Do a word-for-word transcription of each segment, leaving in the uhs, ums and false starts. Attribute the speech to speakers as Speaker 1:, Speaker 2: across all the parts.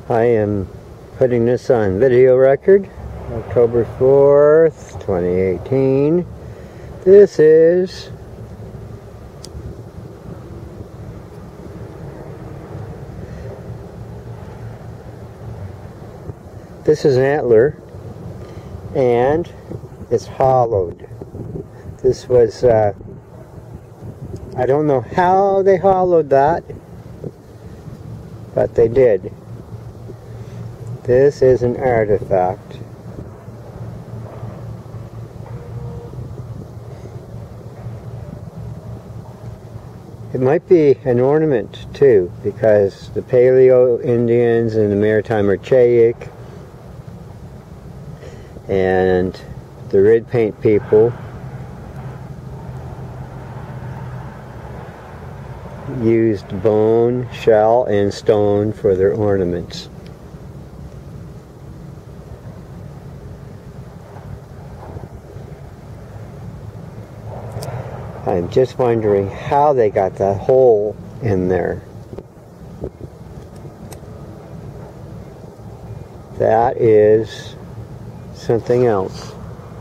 Speaker 1: I am putting this on video record, October fourth, twenty eighteen. This is This is an antler, and it's hollowed. This was, uh, I don't know how they hollowed that, but they did. This is an artifact. It might be an ornament too, because the Paleo Indians and the Maritime Archaic and the red paint people used bone, shell, and stone for their ornaments. I'm just wondering how they got that hole in there. That is something else.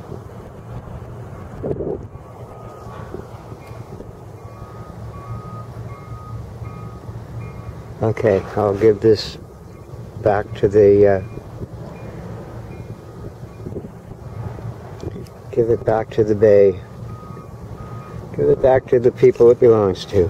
Speaker 1: Okay, I'll give this back to the uh, give it back to the bay. Give it back to the people it belongs to.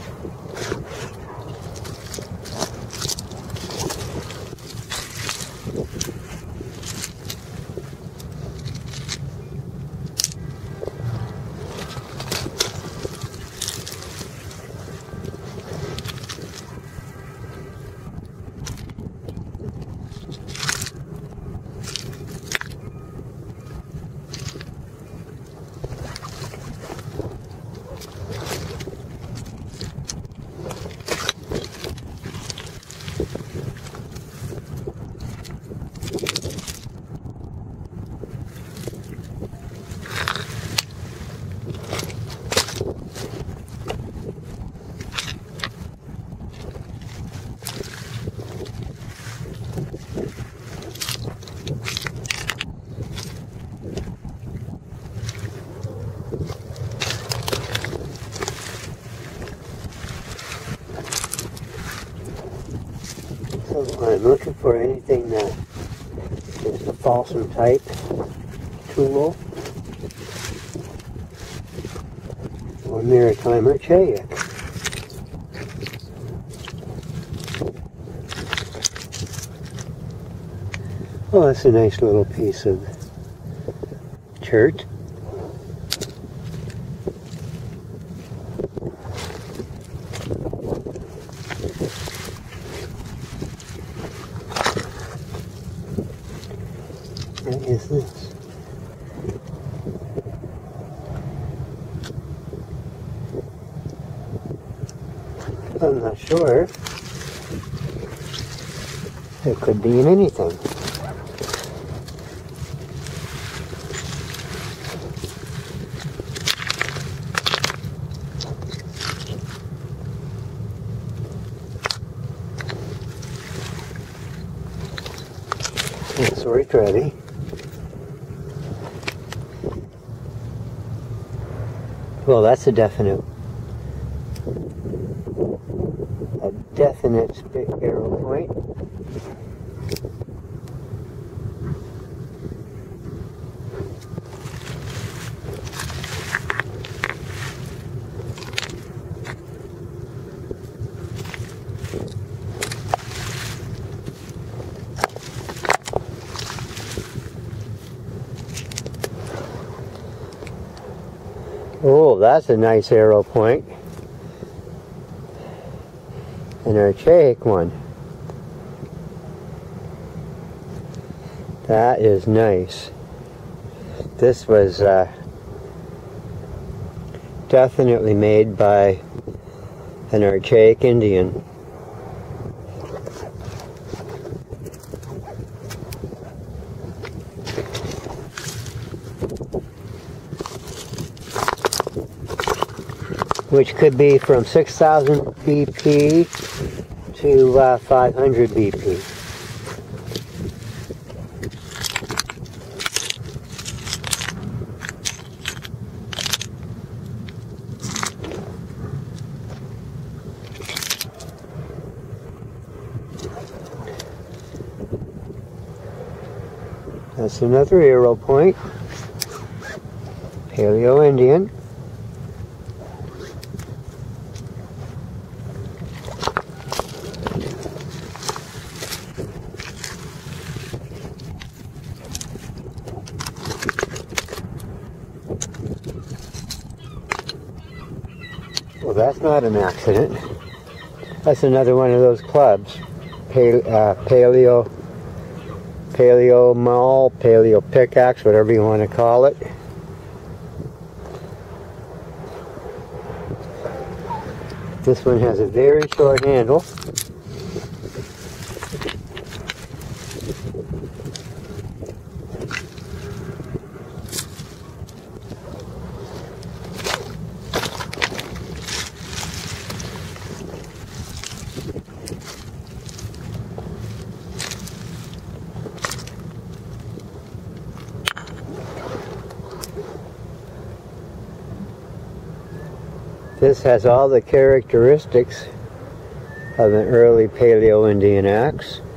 Speaker 1: I'm looking for anything that is the Folsom type tool or Maritime Archaic. Oh, that's a nice little piece of chert. What is this? I'm not sure. It could be in anything. So it's ready. Well, that's a definite, a definite spit arrow point. Oh, that's a nice arrow point. An archaic one. That is nice. This was uh, definitely made by an archaic Indian. which could be from six thousand B P to uh, five hundred B P. That's another arrow point. Paleo Indian. Well, that's not an accident. That's another one of those clubs. Pale, uh, paleo, paleo maul, paleo pickaxe, whatever you want to call it. This one has a very short handle. This has all the characteristics of an early Paleo Indian axe.